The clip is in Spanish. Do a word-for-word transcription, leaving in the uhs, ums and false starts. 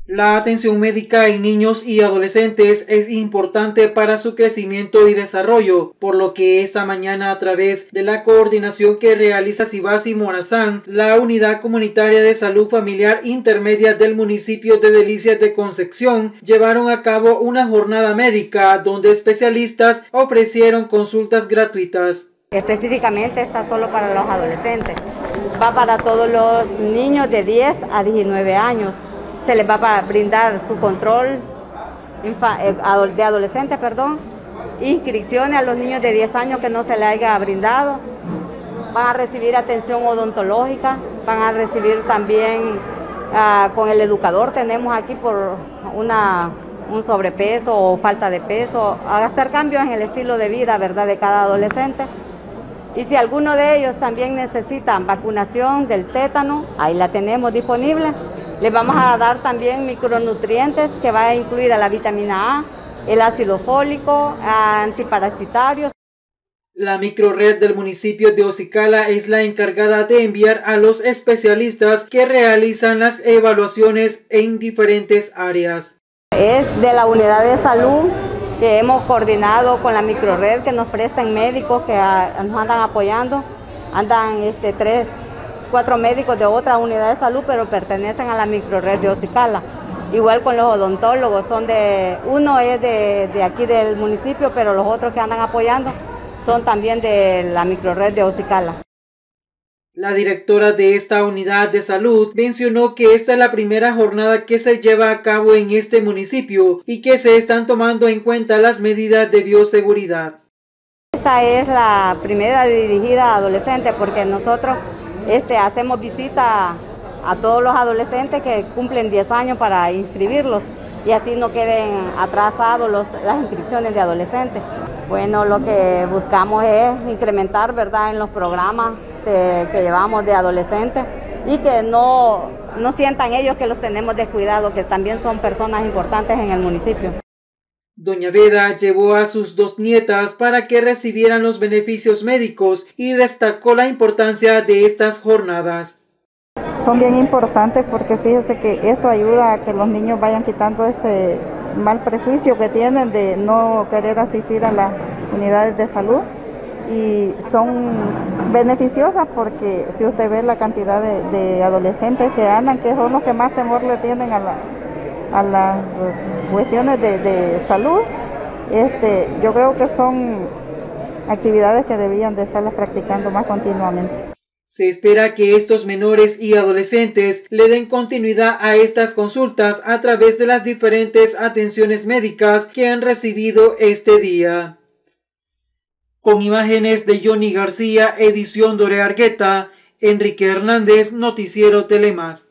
La atención médica en niños y adolescentes es importante para su crecimiento y desarrollo, por lo que esta mañana, a través de la coordinación que realiza Sibasi Morazán, la Unidad Comunitaria de Salud Familiar Intermedia del municipio de Delicias de Concepción, llevaron a cabo una jornada médica donde especialistas ofrecieron consultas gratuitas. Específicamente está solo para los adolescentes, va para todos los niños de diez a diecinueve años. Se les va a brindar su control de adolescentes, perdón, inscripciones a los niños de diez años que no se les haya brindado, van a recibir atención odontológica, van a recibir también uh, con el educador, tenemos aquí por una, un sobrepeso o falta de peso, hacer cambios en el estilo de vida, ¿verdad?, de cada adolescente. Y si alguno de ellos también necesitan vacunación del tétano, ahí la tenemos disponible. Les vamos a dar también micronutrientes que va a incluir a la vitamina A, el ácido fólico, antiparasitarios. La microred del municipio de Ocicala es la encargada de enviar a los especialistas que realizan las evaluaciones en diferentes áreas. Es de la unidad de salud que hemos coordinado con la microred que nos prestan médicos que a, nos andan apoyando, andan este, tres, cuatro médicos de otra unidad de salud, pero pertenecen a la microred de Ocicala. Igual con los odontólogos, son de, uno es de, de aquí del municipio, pero los otros que andan apoyando son también de la microred de Ocicala. La directora de esta unidad de salud mencionó que esta es la primera jornada que se lleva a cabo en este municipio y que se están tomando en cuenta las medidas de bioseguridad. Esta es la primera dirigida a adolescentes porque nosotros este, hacemos visita a todos los adolescentes que cumplen diez años para inscribirlos y así no queden atrasados los, las inscripciones de adolescentes. Bueno, lo que buscamos es incrementar, ¿verdad?, en los programas de, que llevamos de adolescentes y que no, no sientan ellos que los tenemos descuidados, que también son personas importantes en el municipio. Doña Veda llevó a sus dos nietas para que recibieran los beneficios médicos y destacó la importancia de estas jornadas. Son bien importantes porque fíjese que esto ayuda a que los niños vayan quitando ese mal prejuicio que tienen de no querer asistir a las unidades de salud y son beneficiosas porque si usted ve la cantidad de, de adolescentes que andan, que son los que más temor le tienen a, la, a las cuestiones de, de salud, este, yo creo que son actividades que debían de estarlas practicando más continuamente. Se espera que estos menores y adolescentes le den continuidad a estas consultas a través de las diferentes atenciones médicas que han recibido este día. Con imágenes de Johnny García, edición Dore Argueta, Enrique Hernández, Noticiero Telemás.